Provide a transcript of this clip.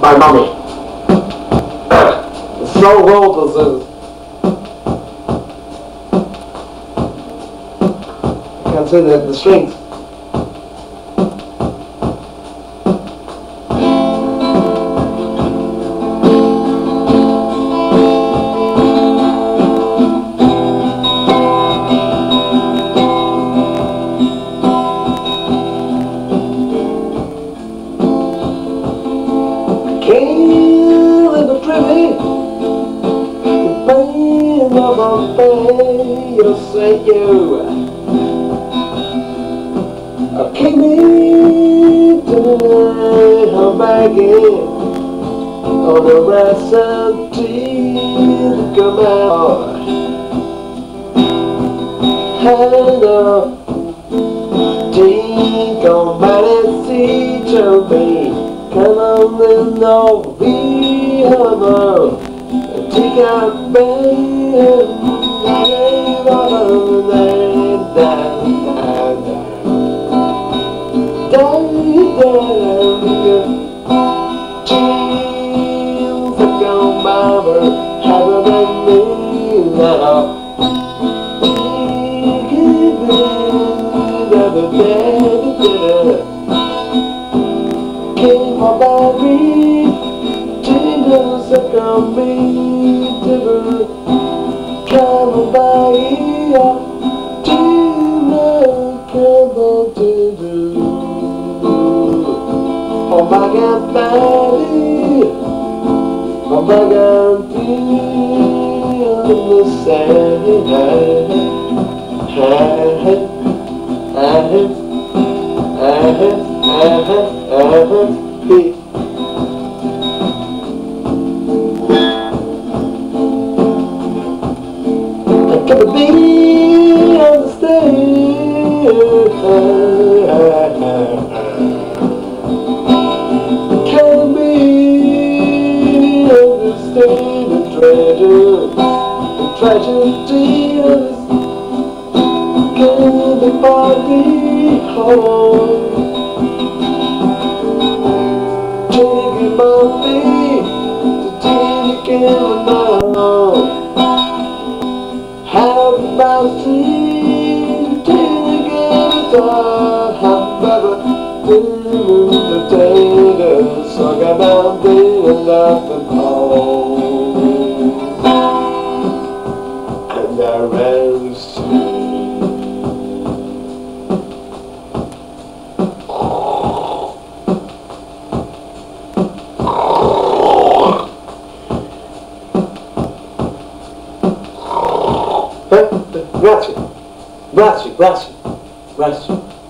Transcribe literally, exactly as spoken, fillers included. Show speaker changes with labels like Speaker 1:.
Speaker 1: my mummy. The slow roll is. I can't say that the strings. Came in the privy, the pain of a pain, you say you. I came in to her begging on the recipe to come out. And a tea come by and see to me. Come on in the river, take a bed, lay on the down, down, down, down. Dreams that go by me, harder than me now. Came my baby, Jesus, that come me to the come by here, Jesus, come to the oh my God, baby, oh my God, feel the same. Hey. I gotta be on the stage. Can't be on the stage. The treasure, the treasure tears. Can't be party home. Taking my feet to take it now. How about you take it all? How about you the taters? Talk about being nothing home. And I rose to Grazie, grazie, grazie, grazie.